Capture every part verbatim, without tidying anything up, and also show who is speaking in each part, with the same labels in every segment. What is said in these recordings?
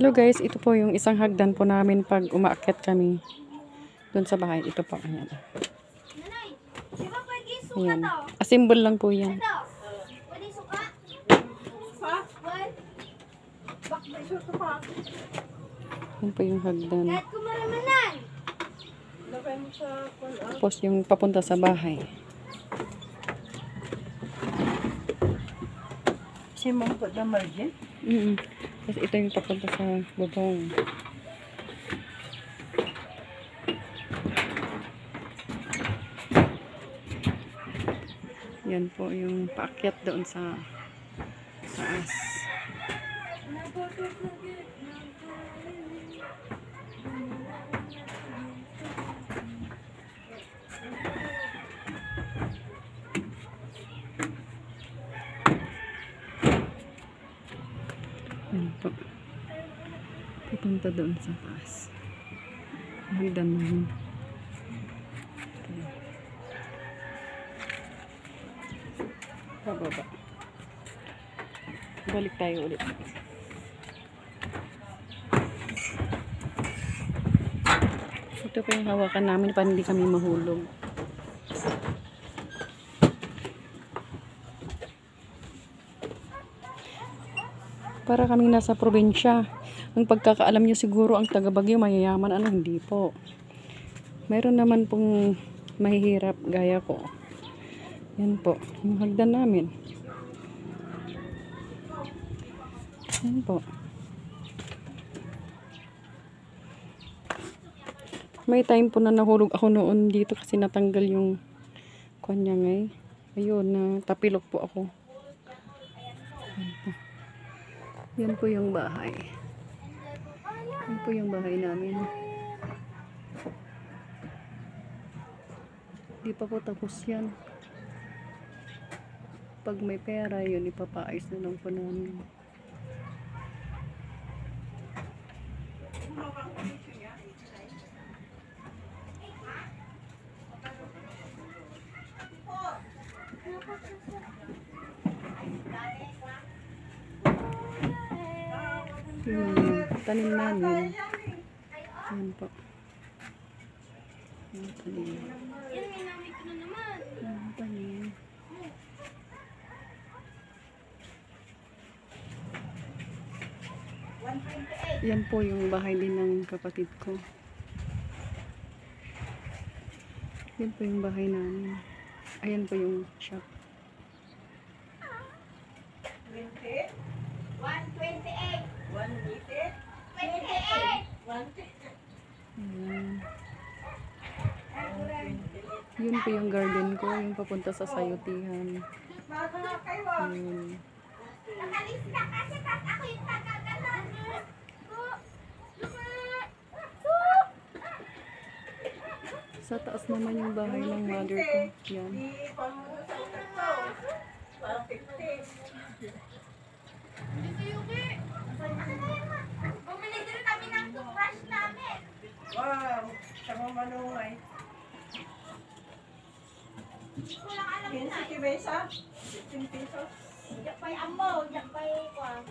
Speaker 1: Hello guys, ito po yung isang hagdan po namin pag umaakyat kami doon sa bahay. Ito po, ayan. Ayan. Assemble lang po yan. Yan po yung hagdan. Tapos yung papunta sa bahay.
Speaker 2: Si mong po na margin?
Speaker 1: Mm-mm. Tapos ito yung papunta sa bubong. Yan po yung paakyat doon sa taas. Yan po. Pupunta doon sa taas. Hagdan namin. Bababa. Balik tayo ulit. Ito po yung hawakan namin para hindi kami mahulog. Para kami nasa probinsya. Ang pagkakaalam nyo siguro ang taga Baguio mayayaman. Ano, hindi po. Meron naman pong mahihirap gaya ko. Yan po. Yung hagdan namin. Yan po. May time po na nahulog ako noon dito kasi natanggal yung kanya ngay. Ayun, na tapilok po ako. Yan po. Yan po yung bahay. Yan po yung bahay namin. Di pa po tapos yan. Pag may pera, yun ipapaayos na lang po namin. Yung tanim namin. Yan po. Yung tanim. Yung tanim. Yan po yung bahay din ng kapatid ko. Yan po yung bahay namin. Ayan po yung shop.
Speaker 3: one twenty-eight.
Speaker 2: one eighty?
Speaker 3: twenty-eight.
Speaker 1: Ayan. Yun po yung garden ko. Yung papunta sa sayutihan. Ayan.
Speaker 3: Nakalis ka kasi tat ako yung tagagalan.
Speaker 1: Sa taas naman yung bahay ng mother ko. Yan.
Speaker 2: Parang fifty.
Speaker 3: Bumili din kami ng toothbrush namin.
Speaker 2: Wow! Sama manungay.
Speaker 3: Kulang alam na.
Speaker 2: fifteen kibesa? fifteen pesos?
Speaker 3: Diyak pa'y amo, diyak pa'y kwa.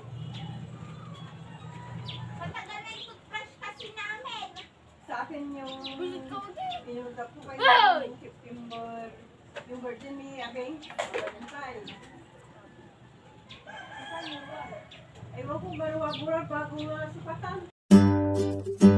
Speaker 3: Matagal na yung toothbrush kasi namin.
Speaker 2: Sa akin yung...
Speaker 3: Bulit ko din.
Speaker 2: Pinunta ko kayo
Speaker 3: Wow!
Speaker 2: yung fifteen bird. Yung virgin ni Abing. Virgin child. Ewan ko ba, wabura bago nga sukatan.